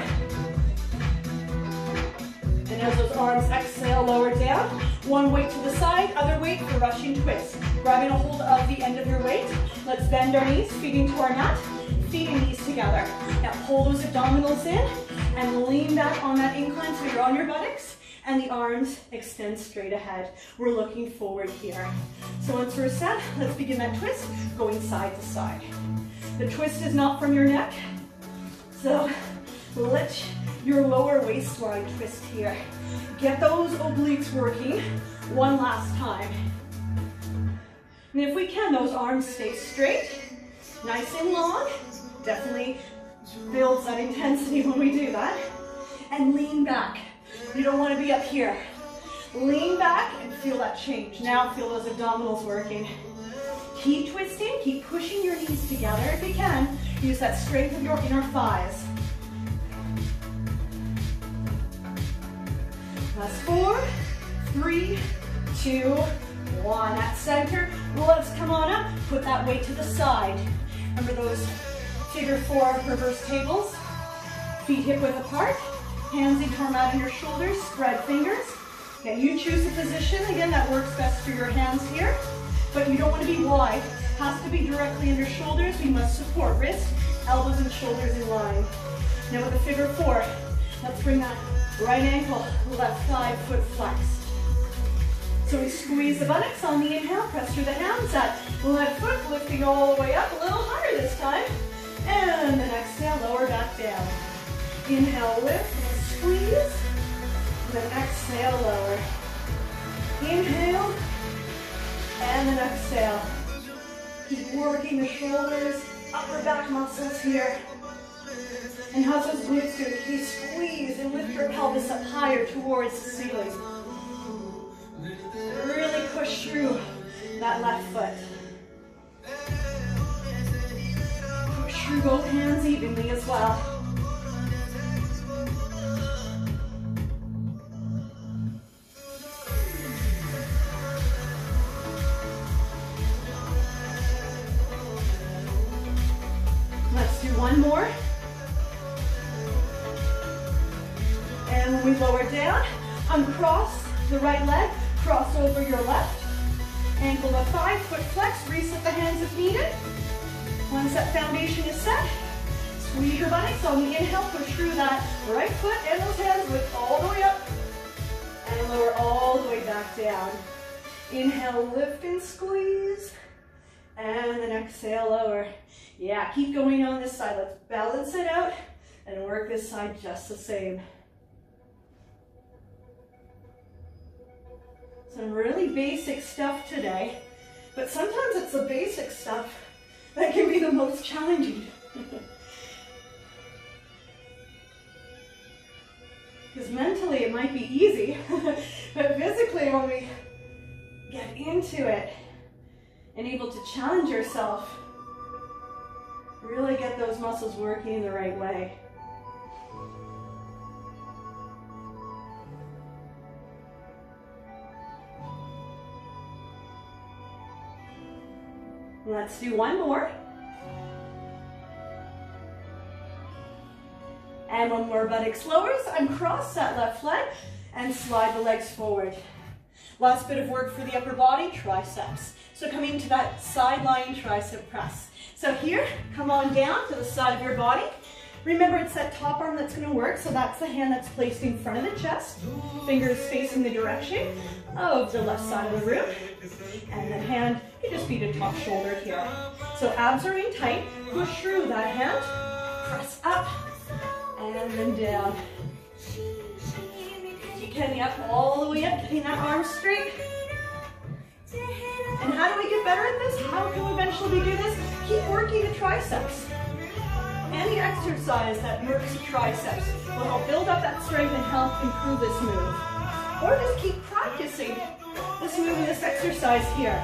And as those arms exhale, lower down. One weight to the side, other weight for rushing twist. Grabbing a hold of the end of your weight. Let's bend our knees, feet into our mat. Feet and knees together. Now pull those abdominals in and lean back on that incline so you're on your buttocks and the arms extend straight ahead. We're looking forward here. So once we're set, let's begin that twist going side to side. The twist is not from your neck. So let your lower waistline twist here. Get those obliques working one last time. And if we can, those arms stay straight, nice and long. Definitely builds that intensity when we do that. And lean back. You don't want to be up here. Lean back and feel that change. Now feel those abdominals working. Keep twisting, keep pushing your knees together if you can. Use that strength of your inner thighs. That's 4, 3, 2, 1. At center, let's come on up. Put that weight to the side. Remember those figure 4 reverse tables? Feet hip width apart. Hands into our mat on your shoulders. Spread fingers. Okay, you choose a position. Again, that works best for your hands here. But you don't want to be wide. It has to be directly under shoulders. We must support wrist, elbows, and shoulders in line. Now with the figure 4, let's bring that right ankle, left thigh, foot flexed. So we squeeze the buttocks on the inhale, press through the hands, that left foot lifting all the way up, a little higher this time. And then exhale, lower back down. Inhale, lift and squeeze. Then exhale, lower. Inhale, and then exhale. Keep working the shoulders, upper back muscles here. And how's those glutes doing? Can you squeeze and lift your pelvis up higher towards the ceiling? Really push through that left foot. Push through both hands evenly as well. Let's do one more. And when we lower down, uncross the right leg, cross over your left. Ankle to thigh, foot flex, reset the hands if needed. Once that foundation is set, squeeze your buttocks on the inhale, push through that right foot and those hands, lift all the way up. And lower all the way back down. Inhale, lift and squeeze. And then exhale, lower. Yeah, keep going on this side. Let's balance it out and work this side just the same. Some really basic stuff today, but sometimes it's the basic stuff that can be the most challenging. Because mentally it might be easy, but physically when we get into it and able to challenge yourself, really get those muscles working in the right way. Let's do one more. And one more, butt lowers. Uncross that left leg and slide the legs forward. Last bit of work for the upper body, triceps. So coming to that sideline tricep press. So here, come on down to the side of your body. Remember, it's that top arm that's going to work, so that's the hand that's placed in front of the chest. Fingers facing the direction of the left side of the room. And the hand can just be to top shoulder here. So abs are in tight. Push through that hand. Press up and then down. You can up all the way up, getting that arm straight. And how do we get better at this? How can we eventually do this? Keep working the triceps. Any exercise that works the triceps will help build up that strength and help improve this move. Or just keep practicing this move and this exercise here.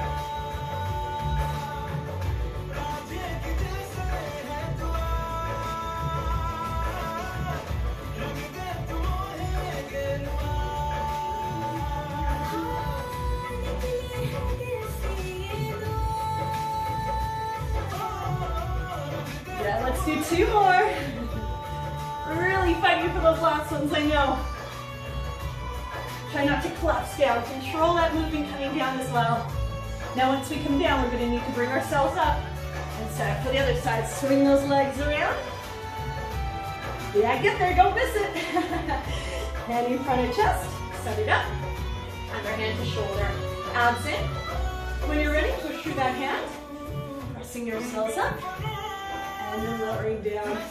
Yeah, let's do two more. Really fighting for those last ones, I know. Try not to collapse down. Control that movement coming down as well. Now once we come down, we're going to need to bring ourselves up and set up for the other side. Swing those legs around. Yeah, get there, don't miss it. Hand in front of chest, set it up. Other hand to shoulder. Abs in. When you're ready, push through that hand. Pressing yourselves up. And then lowering down.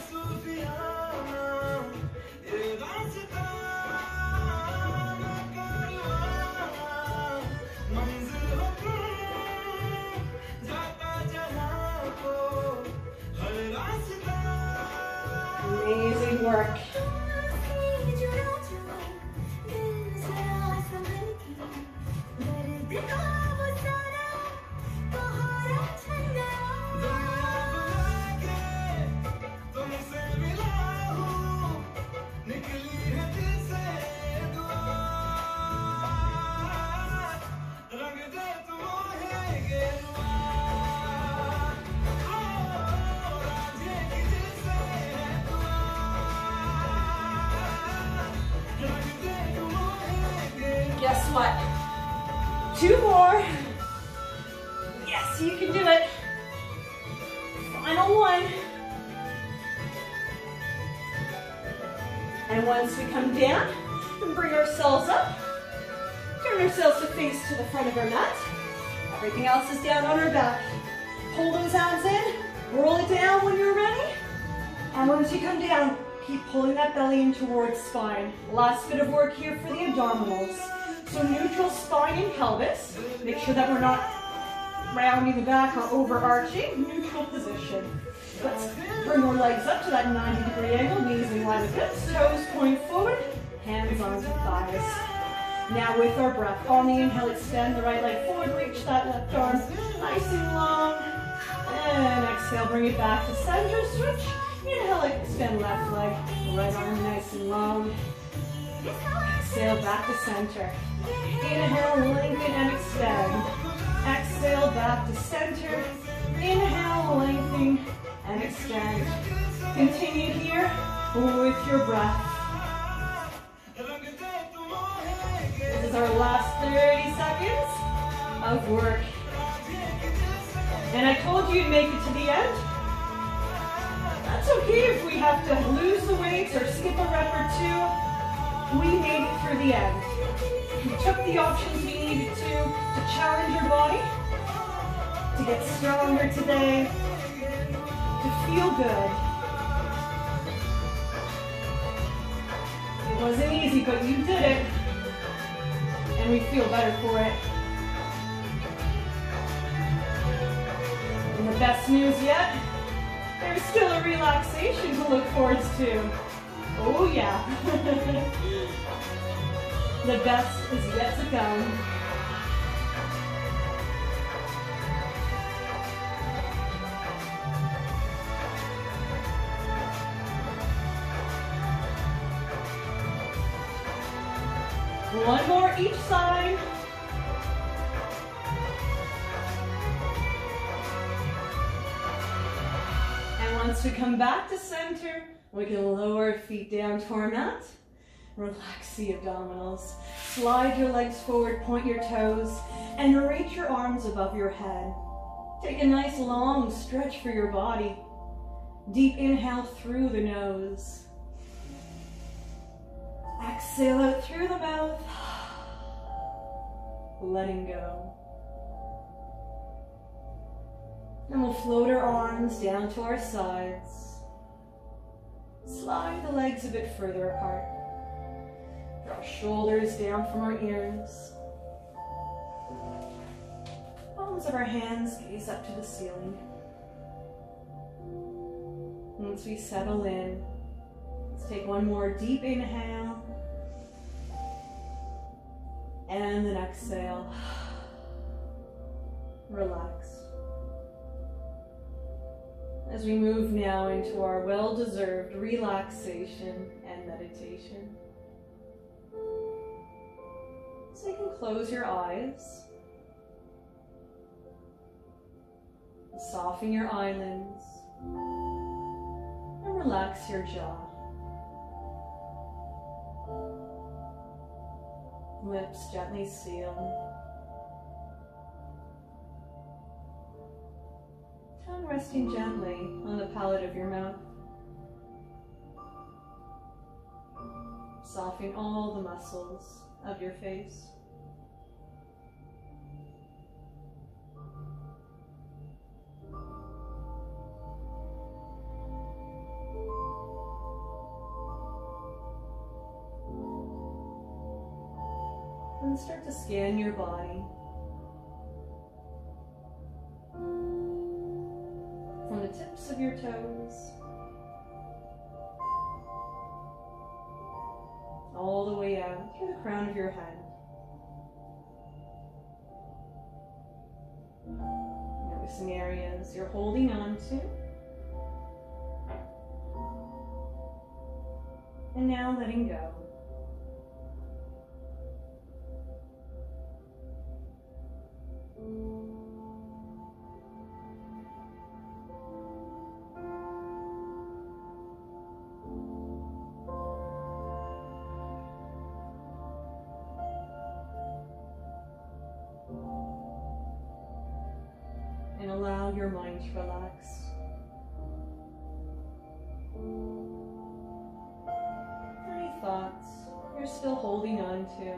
Amazing work. Guess what? Two more. Yes, you can do it. Final one. And once we come down and bring ourselves up, turn ourselves to face to the front of our mat. Everything else is down on our back. Pull those abs in, roll it down when you're ready. And once you come down, keep pulling that belly in towards spine. Last bit of work here for the abdominals. So neutral spine and pelvis. Make sure that we're not rounding the back or overarching. Neutral position. Let's bring our legs up to that 90-degree angle. Knees in line with hips. Toes point forward. Hands onto thighs. Now with our breath. On the inhale, extend the right leg forward. Reach that left arm nice and long. And exhale, bring it back to center. Switch. Inhale, extend left leg. Right arm nice and long. Exhale, back to center. Inhale, lengthen and extend. Exhale, back to center. Inhale, lengthen and extend. Continue here with your breath. This is our last 30 seconds of work. And I told you to make it to the end. That's okay if we have to lose the weights or skip a rep or two. We made it through the end. We took the options we needed to challenge your body, to get stronger today, to feel good. It wasn't easy, but you did it. And and we feel better for it. And the best news yet, there's still a relaxation to look forward to. Oh yeah. The best is yet to come. One more each side. And once we come back to center, we can lower our feet down to our mat. Relax the abdominals. Slide your legs forward, point your toes, and reach your arms above your head. Take a nice long stretch for your body. Deep inhale through the nose. Exhale out through the mouth. Letting go. And we'll float our arms down to our sides. Slide the legs a bit further apart. Draw shoulders down from our ears. Palms of our hands gaze up to the ceiling. Once we settle in, let's take one more deep inhale. And then exhale. Relax. As we move now into our well-deserved relaxation and meditation. So you can close your eyes. Soften your eyelids. And relax your jaw. Lips gently seal. Tongue resting gently on the palate of your mouth. Soften all the muscles of your face. And start to scan your body. From the tips of your toes, all the way out through the crown of your head. Notice some areas you're holding on to. And now letting go. And allow your mind to relax. Any thoughts you're still holding on to,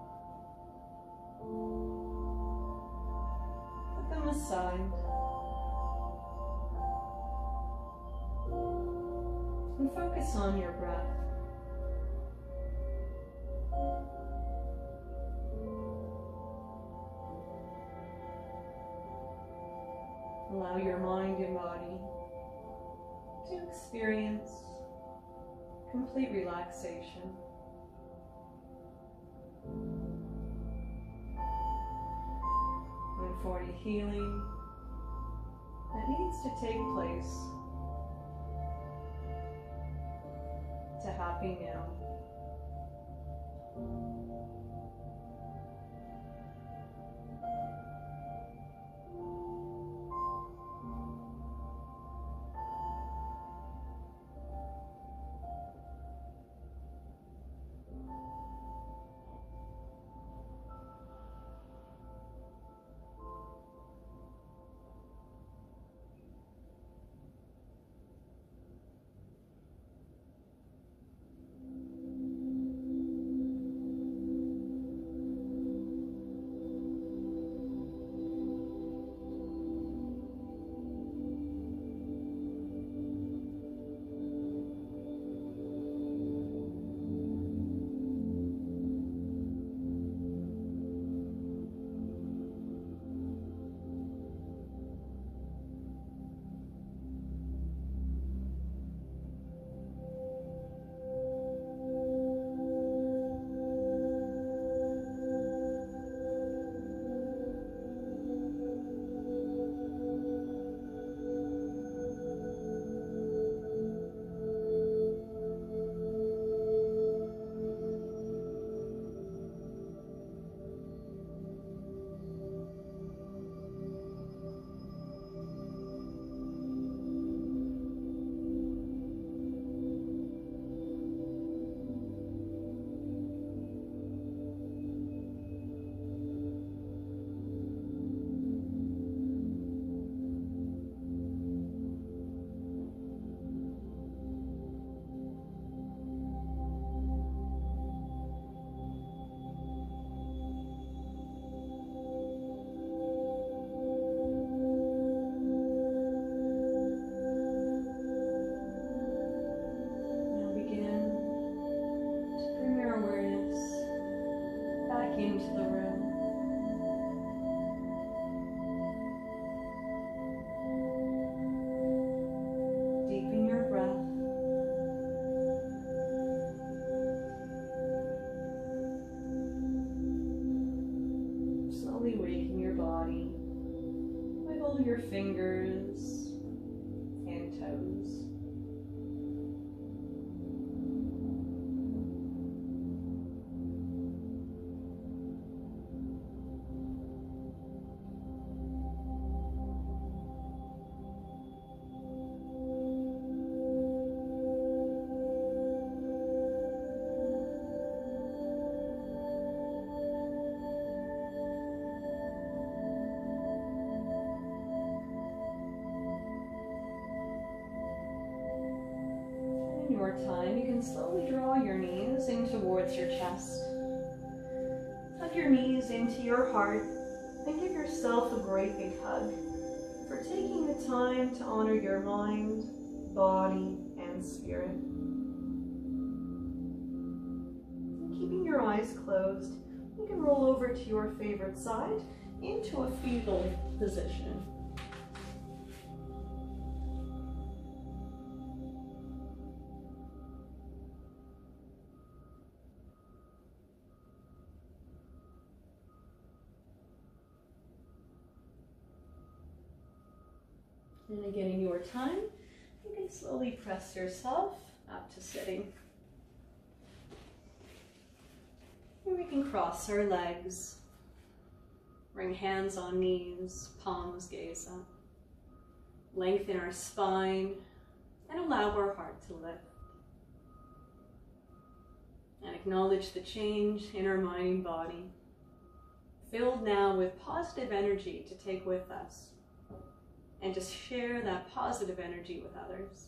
put them aside. And focus on your breath. Allow your mind and body to experience complete relaxation. And for any healing that needs to take place, to happy now. in your time, you can slowly draw your knees in towards your chest. Hug your knees into your heart and give yourself a great big hug for taking the time to honor your mind, body, and spirit. And keeping your eyes closed, you can roll over to your favorite side into a fetal position. And again, in your time, you can slowly press yourself up to sitting. And we can cross our legs, bring hands on knees, palms gaze up. Lengthen our spine and allow our heart to lift. And acknowledge the change in our mind and body, filled now with positive energy to take with us. And just share that positive energy with others.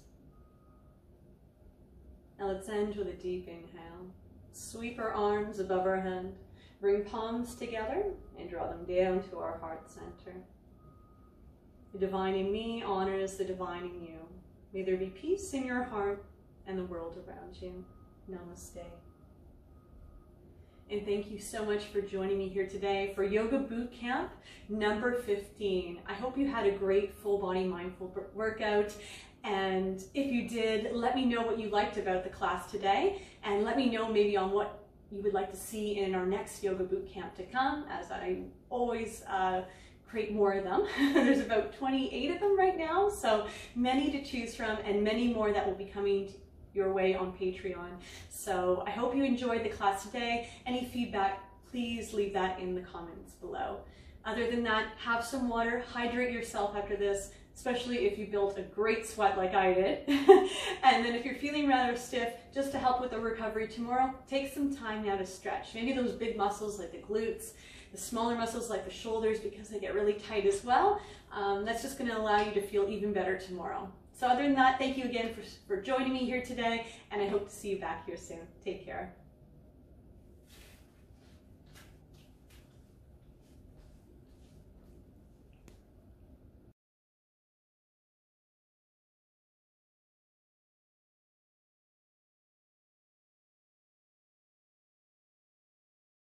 Now let's end with a deep inhale. Sweep our arms above our head, bring palms together and draw them down to our heart center. The divine in me honors the divine in you. May there be peace in your heart and the world around you. Namaste. And thank you so much for joining me here today for Yoga Boot Camp number 15. I hope you had a great full body mindful workout. And if you did, let me know what you liked about the class today, and let me know maybe on what you would like to see in our next Yoga Boot Camp to come, as I always create more of them. There's about 28 of them right now, so many to choose from, and many more that will be coming your way on Patreon. So I hope you enjoyed the class today. Any feedback, please leave that in the comments below. Other than that, have some water, hydrate yourself after this, especially if you built a great sweat like I did. And then if you're feeling rather stiff, just to help with the recovery tomorrow, take some time now to stretch. Maybe those big muscles like the glutes, the smaller muscles like the shoulders, because they get really tight as well. That's just gonna allow you to feel even better tomorrow. So other than that, thank you again for joining me here today, and I hope to see you back here soon. Take care.